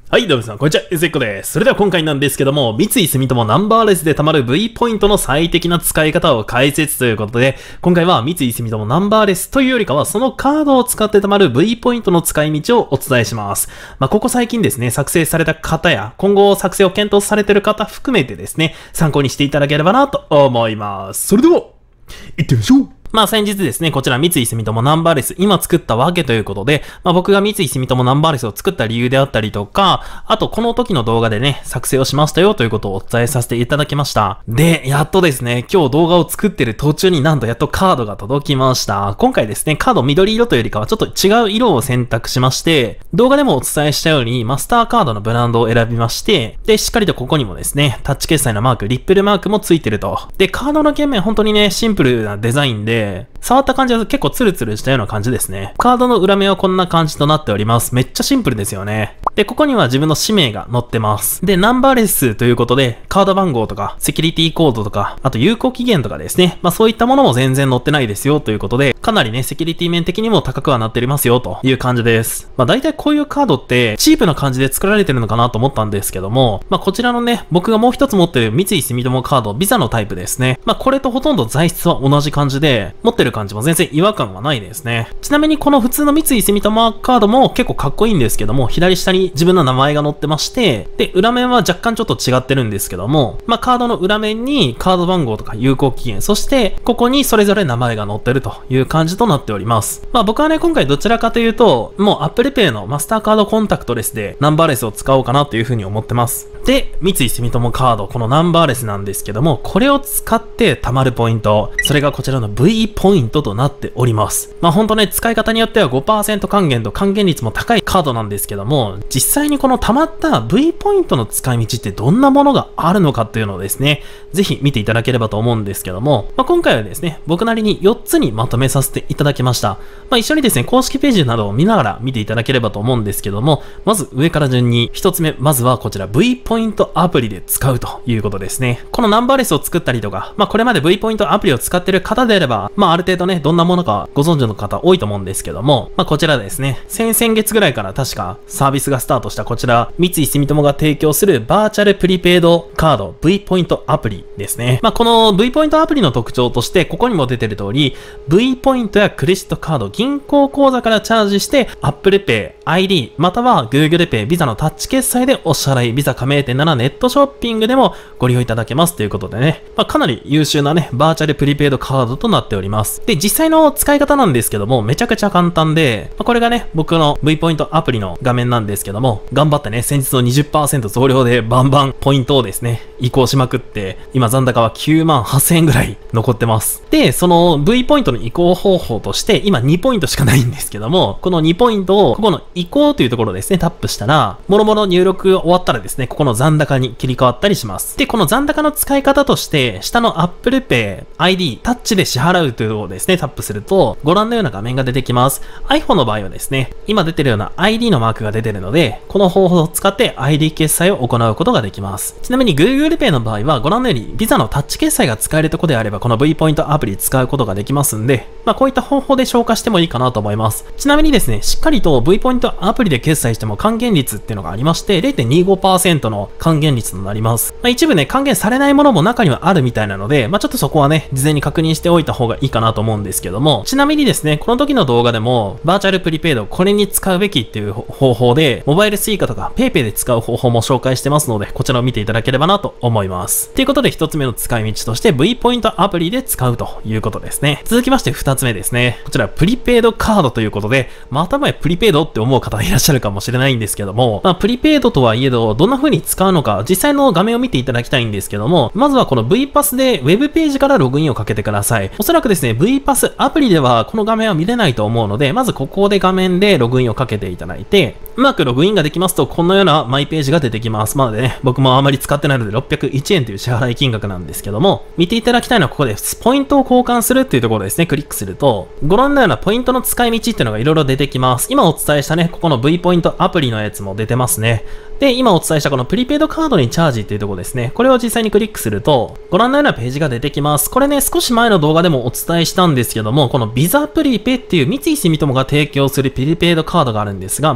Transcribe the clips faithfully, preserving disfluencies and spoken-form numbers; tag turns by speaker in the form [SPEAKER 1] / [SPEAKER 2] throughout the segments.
[SPEAKER 1] はい、どうも皆さん、こんにちは、エゼッコです。それでは今回なんですけども、三井住友ナンバーレスで貯まる V ポイントの最適な使い方を解説ということで、今回は三井住友ナンバーレスというよりかは、そのカードを使って貯まる V ポイントの使い道をお伝えします。まあ、ここ最近ですね、作成された方や、今後作成を検討されている方含めてですね、参考にしていただければなと思います。それでは、行ってみましょう。まあ先日ですね、こちら三井住友ナンバーレス今作ったわけということで、まあ僕が三井住友ナンバーレスを作った理由であったりとか、あとこの時の動画でね、作成をしましたよということをお伝えさせていただきました。で、やっとですね、今日動画を作ってる途中になんとやっとカードが届きました。今回ですね、カード緑色というよりかはちょっと違う色を選択しまして、動画でもお伝えしたようにマスターカードのブランドを選びまして、で、しっかりとここにもですね、タッチ決済のマーク、リップルマークもついてると。で、カードの鍵面本当にね、シンプルなデザインで、触った感じは結構ツルツルしたような感じですね。カードの裏面はこんな感じとなっております。めっちゃシンプルですよね。で、ここには自分の氏名が載ってます。で、ナンバーレスということで、カード番号とか、セキュリティコードとか、あと有効期限とかですね。まあそういったものも全然載ってないですよということで、かなりね、セキュリティ面的にも高くはなっておりますよという感じです。まあ大体こういうカードってチープな感じで作られてるのかなと思ったんですけども、まあこちらのね、僕がもう一つ持ってる三井住友カード、ビザのタイプですね。まあこれとほとんど材質は同じ感じで、持ってる感じも全然違和感はないですね。ちなみにこの普通の三井住友カードも結構かっこいいんですけども、左下に自分の名前が載ってまして、で、裏面は若干ちょっと違ってるんですけども、まあカードの裏面にカード番号とか有効期限、そしてここにそれぞれ名前が載ってるという感じとなっております。まあ僕はね、今回どちらかというと、もう Apple Pay のマスターカードコンタクトレスでナンバーレスを使おうかなというふうに思ってます。で、三井住友カード、このナンバーレスなんですけども、これを使って貯まるポイント、それがこちらの V ポイントとなっております。まあほんとね、使い方によっては ごパーセント 還元と還元率も高いカードなんですけども、実際にこの貯まった V ポイントの使い道ってどんなものがあるのかっていうのをですね、ぜひ見ていただければと思うんですけども、まあ、今回はですね、僕なりによっつにまとめさせていただきました。まあ一緒にですね、公式ページなどを見ながら見ていただければと思うんですけども、まず上から順にひとつめ、まずはこちら V ポイントアプリで使うということですね。このナンバーレスを作ったりとか、まあこれまで V ポイントアプリを使ってる方であれば、まあある程度ね、どんなものかご存知の方多いと思うんですけども、まあこちらですね、先々月ぐらいから確かサービスがスタートしたこちら、三井住友が提供するバーチャルプリペイドカード V ポイントアプリですね。まあこの V ポイントアプリの特徴として、ここにも出てる通り、V ポイントやクレジットカード、銀行口座からチャージして、Apple Pay、アイディー、または Google Pay、ビザのタッチ決済でお支払い、ビザ加盟店ならネットショッピングでもご利用いただけますということでね、まあ、かなり優秀なね、バーチャルプリペイドカードとなっております。で、実際の使い方なんですけども、めちゃくちゃ簡単で、まあ、これがね、僕の V ポイントアプリの画面なんですけども、頑張ってね、先日の にじゅっパーセント 増量でバンバンポイントをですね、移行しまくって、今残高はきゅうまんはっせんえんぐらい残ってます。で、その V ポイントの移行方法として、今にポイントしかないんですけども、このにポイントを、ここの移行というところですね、タップしたら、もろもろ入力終わったらですね、ここの残高に切り替わったりします。で、この残高の使い方として、下の Apple Pay、アイディー、タッチで支払うというのをですね、タップすると、ご覧のような画面が出てきます。iPhone の場合はですね、今出てるような アイディー のマークが出てるので、この方法を使って アイディー 決済を行うことができます。ちなみに Google Pay の場合は、ご覧のように、ビザのタッチ決済が使えるところであれば、この V ポイントアプリ使うことができますんで、まあこういった方法で消化してもいいかなと思います。ちなみにですね、しっかりと V ポイントアプリで決済しても還元率っていうのがありまして、れいてんにごパーセント の還元率となります。まあ、一部ね、還元されないものも中にはあるみたいなので、まあ、ちょっとそこはね、事前に確認しておいた方がいいかなと思うんですけども、ちなみにですね、この時の動画でも、バーチャルプリペイド、これに使うべきっていう方法で、モバイルスイカとか PayPay で使う方法も紹介してますので、こちらを見ていただければなと思います。ということで、一つ目の使い道として、V ポイントアプリで使うということですね。続きまして二つ目ですね。こちら、プリペイドカードということで、またまやプリペイドって思う方いらっしゃるかもしれないんですけども、まあ、プリペイドとはいえど、どんな風に使うのか、実際の画面を見ていただきたいんですけども、まずはこの V パスで Web ページからログインをかけてください。おそらくですね、V パスアプリではこの画面は見れないと思うので、まずここで画面でログインをかけていただいて、うまくログインができますと、このようなマイページが出てきます。なのでね、僕もあまり使ってないのでろっぴゃくいちえんという支払い金額なんですけども、見ていただきたいのはここです。ポイントを交換するっていうところですね、クリックすると、ご覧のようなポイントの使い道っていうのがいろいろ出てきます。今お伝えしたね、ここの V ポイントアプリのやつも出てますね。で、今お伝えしたこのプリペイドカードにチャージっていうところですね。これを実際にクリックすると、ご覧のようなページが出てきます。これね、少し前の動画でもお伝えしたんですけども、このビザプリペっていう三井住友が提供するプリペイドカードがあるんですが、もうリアル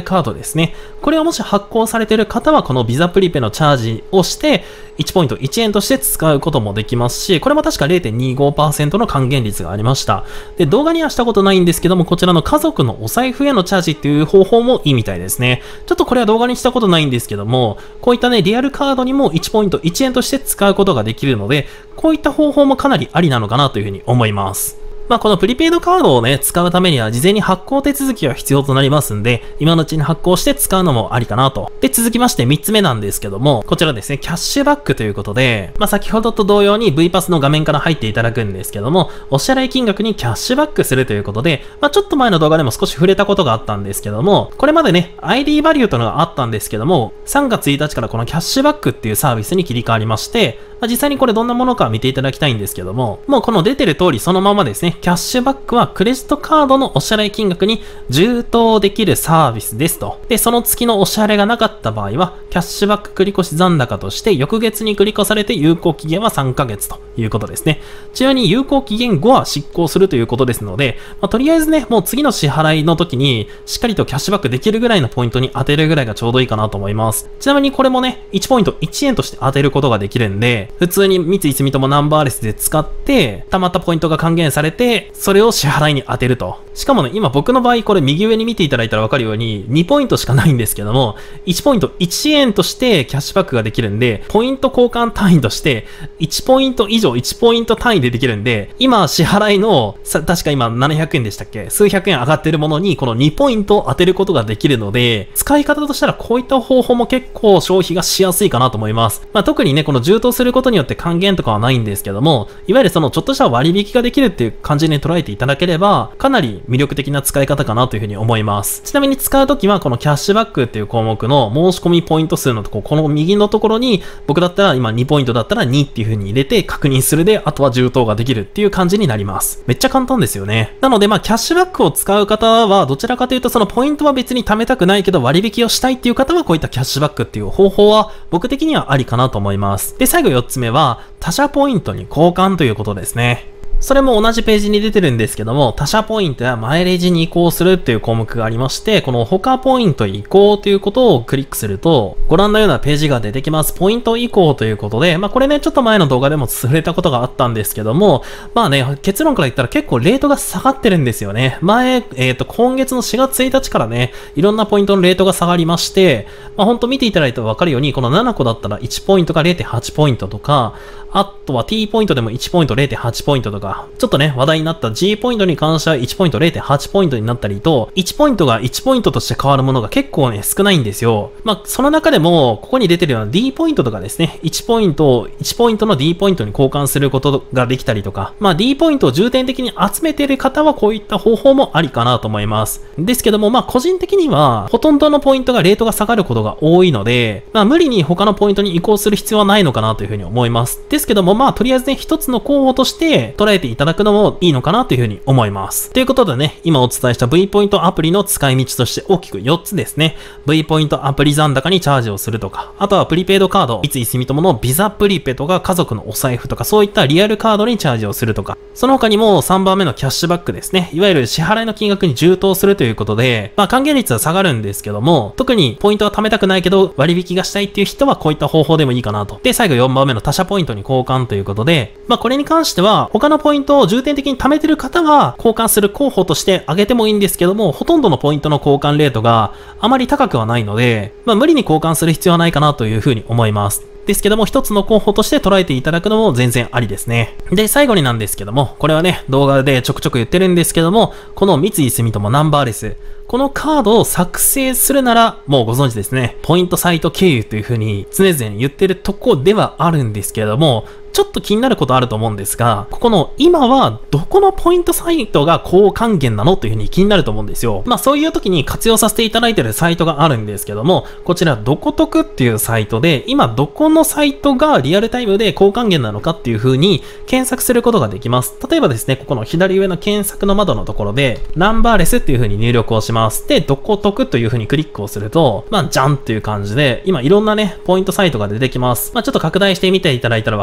[SPEAKER 1] カードですね。これをもし発行されている方は、このビザプリペのチャージをして、いちポイントいちえんとして使うこともできますし、これも確か れいてんにじゅうごパーセント の還元率がありました。で、動画にはしたことないんですけども、こちらの家族のお財布へのチャージっていう方法もいいみたいですね。ちょっとこれは動画にしたことないんですけども、こういったね、リアルカードにもいちポイントいちえんとして使うことができるので、こういった方法もかなりありなのかなというふうに思います。まあこのプリペイドカードをね、使うためには事前に発行手続きが必要となりますんで、今のうちに発行して使うのもありかなと。で、続きましてみっつめなんですけども、こちらですね、キャッシュバックということで、まあ先ほどと同様に V パスの画面から入っていただくんですけども、お支払い金額にキャッシュバックするということで、まあちょっと前の動画でも少し触れたことがあったんですけども、これまでね、アイディー バリューというのがあったんですけども、さんがつついたちからこのキャッシュバックっていうサービスに切り替わりまして、まあ、実際にこれどんなものか見ていただきたいんですけども、もうこの出てる通りそのままですね、キャッシュバックはクレジットカードのお支払い金額に充当できるサービスですと。で、その月のお支払いがなかった場合は、キャッシュバック繰越残高として翌月に繰り越されて有効期限はさんかげつということですね。ちなみに有効期限後は執行するということですので、まあ、とりあえずね、もう次の支払いの時にしっかりとキャッシュバックできるぐらいのポイントに当てるぐらいがちょうどいいかなと思います。ちなみにこれもね、いちポイントいちえんとして当てることができるんで、普通に三井住友ナンバーレスで使って、溜まったポイントが還元されて、それを支払いに当てると。しかもね、今僕の場合これ右上に見ていただいたらわかるようににポイントしかないんですけども、いちポイントいちえんとしてキャッシュバックができるんで、ポイント交換単位としていちポイント以上いちポイント単位でできるんで、今支払いの、さ確か今ななひゃくえんでしたっけ、数百円上がってるものにこのにポイントを当てることができるので、使い方としたらこういった方法も結構消費がしやすいかなと思います。まあ特にね、この充当することによって還元とかはないんですけども、いわゆるそのちょっとした割引ができるっていう感じに捉えていただければ、かなり魅力的な使い方かなというふうに思います。ちなみに使うときはこのキャッシュバックっていう項目の申し込みポイント数のところ、この右のところに僕だったら今にポイントだったらにっていうふうに入れて確認するで、あとは充当ができるっていう感じになります。めっちゃ簡単ですよね。なのでまあキャッシュバックを使う方はどちらかというとそのポイントは別に貯めたくないけど割引をしたいっていう方はこういったキャッシュバックっていう方法は僕的にはありかなと思います。で、最後よっつめは他社ポイントに交換ということですね。それも同じページに出てるんですけども、他社ポイントやマイレージに移行するっていう項目がありまして、この他ポイント移行ということをクリックすると、ご覧のようなページが出てきます。ポイント移行ということで、まあこれね、ちょっと前の動画でも触れたことがあったんですけども、まあね、結論から言ったら結構レートが下がってるんですよね。前、えっと、今月のしがつついたちからね、いろんなポイントのレートが下がりまして、まあほんと見ていただいたらわかるように、このななこだったらいちポイントが れいてんはちポイントとか、あとは T ポイントでもいちポイント れいてんはちポイントとか、ちょっとね、話題になった G ポイントに関してはいちポイント れいてんはちポイントになったりと、いちポイントがいちポイントとして変わるものが結構ね、少ないんですよ。まあ、その中でも、ここに出てるような D ポイントとかですね、いちポイントをいちポイントの D ポイントに交換することができたりとか、まあ D ポイントを重点的に集めている方はこういった方法もありかなと思います。ですけども、まあ個人的には、ほとんどのポイントがレートが下がることが多いので、まあ無理に他のポイントに移行する必要はないのかなというふうに思います。ですけども、まあとりあえずね、一つの候補として捉えていただくのもいいのかなというふうに思います。ということでね、今お伝えした V ポイントアプリの使い道として大きくよっつですね。V ポイントアプリ残高にチャージをするとか、あとはプリペイドカード、三井住友のビザプリペとか家族のお財布とかそういったリアルカードにチャージをするとか、その他にもさんばんめのキャッシュバックですね。いわゆる支払いの金額に充当するということで、まあ還元率は下がるんですけども、特にポイントは貯めたくないけど割引がしたいっていう人はこういった方法でもいいかなと。で、最後よんばんめの他社ポイントに交換ということで、まあこれに関しては他のポイントを重点的に貯めてる方は交換する候補として挙げてもいいんですけども、ほとんどのポイントの交換レートがあまり高くはないので、まあ無理に交換する必要はないかなというふうに思います。ですけども、一つの候補として捉えていただくのも全然ありですね。で、最後になんですけども、これはね、動画でちょくちょく言ってるんですけども、この三井住友ナンバーレス、このカードを作成するなら、もうご存知ですね。ポイントサイト経由という風に常々言ってるとこではあるんですけれども、ちょっと気になることあると思うんですが、ここの今はどこのポイントサイトが高還元なのという風に気になると思うんですよ。まあそういう時に活用させていただいているサイトがあるんですけども、こちらどこ得っていうサイトで、今どこのサイトがリアルタイムで高還元なのかっていう風に検索することができます。例えばですね、ここの左上の検索の窓のところで、ナンバーレスっていう風に入力をします。で、どこ得という風にクリックをすると、まあじゃんっていう感じで、今いろんなね、ポイントサイトが出てきます。まあちょっと拡大してみていただいたらわかるように、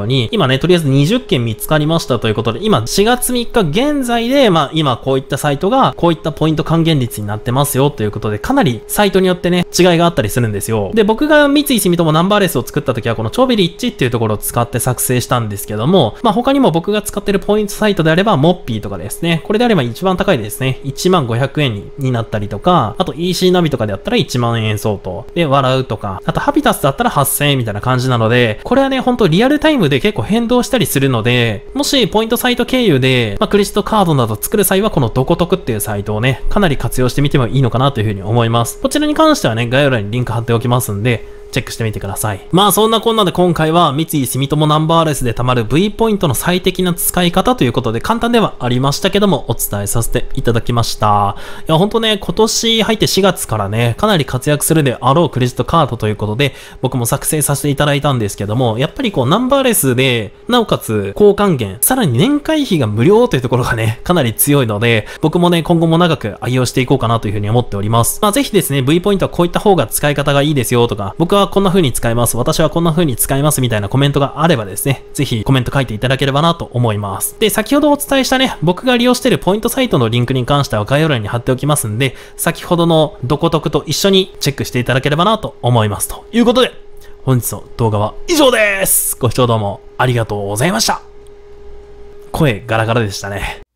[SPEAKER 1] に、今ね、とりあえずにじゅっけん見つかりましたということで、今しがつみっか現在で、まあ今こういったサイトが、こういったポイント還元率になってますよということで、かなりサイトによってね、違いがあったりするんですよ。で、僕が三井住友ナンバーレスを作った時は、この超ベリッチっていうところを使って作成したんですけども、まあ他にも僕が使ってるポイントサイトであれば、モッピーとかですね。これであれば一番高いですね。いちまんごひゃくえんにになったりとか、あと イーシー ナビとかであったらいちまんえん相当。で、笑うとか、あとハピタスだったらはっせんえんみたいな感じなので、これはね、ほんとリアルタイムで結構変動したりするので、もしポイントサイト経由で、まあクレジットカードなど作る際は、このどこ得っていうサイトをね、かなり活用してみてもいいのかなというふうに思います。こちらに関してはね、概要欄にリンク貼っておきますんで、チェックしてみてください。まあそんなこんなで今回は三井住友ナンバーレスで貯まる V ポイントの最適な使い方ということで簡単ではありましたけどもお伝えさせていただきました。いやほんとね、今年入ってしがつからね、かなり活躍するであろうクレジットカードということで僕も作成させていただいたんですけども、やっぱりこうナンバーレスで、なおかつ高還元、さらに年会費が無料というところがね、かなり強いので、僕もね、今後も長く愛用していこうかなというふうに思っております。まあぜひですね、V ポイントはこういった方が使い方がいいですよとか、僕はこんな風に使います、私はこんな風に使いますみたいなコメントがあればですね、ぜひコメント書いていただければなと思います。で、先ほどお伝えしたね、僕が利用しているポイントサイトのリンクに関しては概要欄に貼っておきますんで、先ほどのどこ得と一緒にチェックしていただければなと思います。ということで、本日の動画は以上です。ご視聴どうもありがとうございました。声ガラガラでしたね。